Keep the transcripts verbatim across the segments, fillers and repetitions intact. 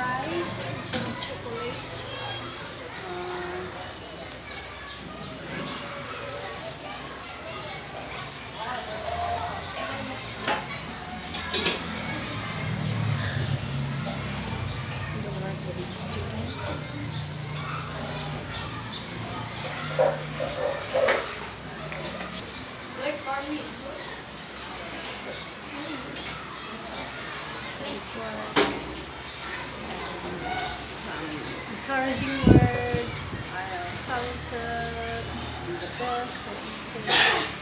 fries and some chocolate. Uh, the work with the students. Like farming. And some encouraging words. I am talented. I'm the best for eating.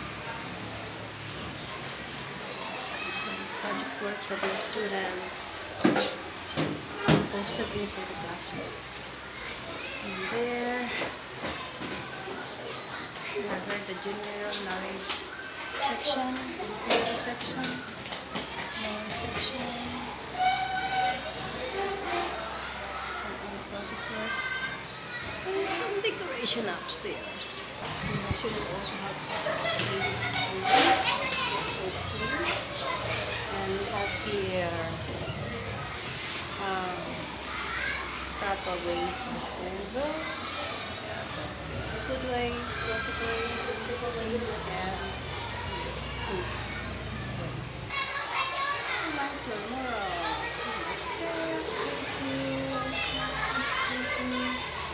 Some project works of the students posted inside the classroom. And there, we have the junior knowledge section, computer section, more section, some other project works, and some decoration upstairs. And the students also have these so clean. And we have here some proper waste disposal, food waste, plastic waste, paper waste, and foods waste. Like tomorrow, Mister Thank you. Excuse me.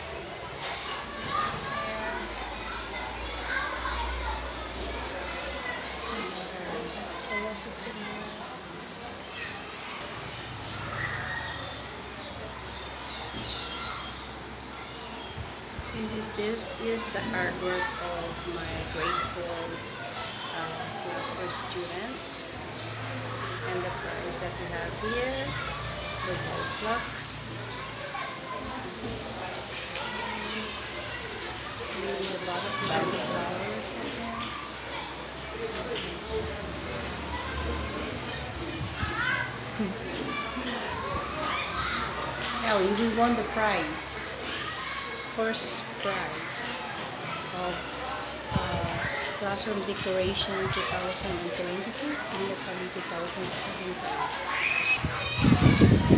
This is, this is the hard work of my grateful uh, class for students, and the prize that we have here, the wall clock. Maybe a lot of lovely flowers in there. Now we won the prize. First prize of uh, classroom decoration two thousand twenty-two and locally two thousand seventeen.